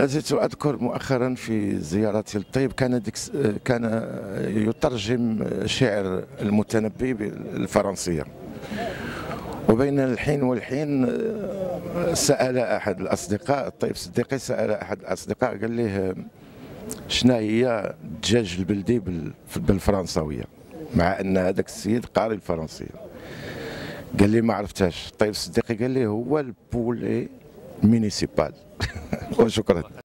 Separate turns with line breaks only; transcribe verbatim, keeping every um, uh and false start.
ما زلت أذكر مؤخرا في زيارتي للطيب كان ديك كان يترجم شعر المتنبي بالفرنسية، وبين الحين والحين سأل أحد الأصدقاء، الطيب الصديقي سأل أحد الأصدقاء قال له شنو هي الدجاج البلدي بالفرنساوية، مع أن هذاك السيد قاري الفرنسية. قال لي ما عرفتهاش. الطيب الصديقي قال لي هو البولي مينيسيبال. وشكرا.